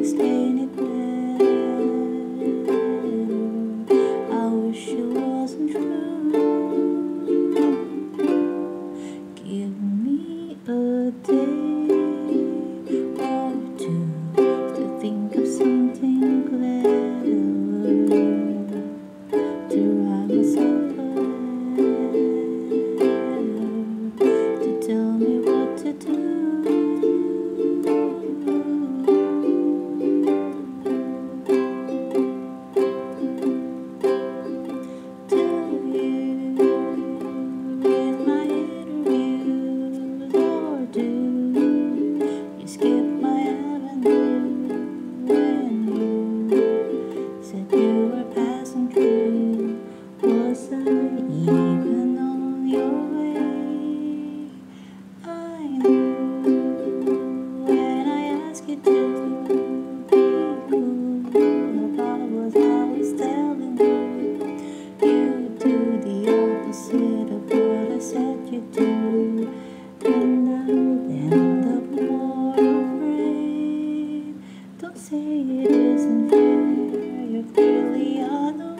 explain it better. I wish it wasn't true. Give me a day or two to think of something clever to write myself a letter to tell me what to do. Skip my avenue when you said you were passing through. Was I even on your way? I knew when I asked you to be cool about what I was telling you. You do the opposite of what I said you do, and I'd end up more afraid. Don't say it isn't fair, you're clearly unaware.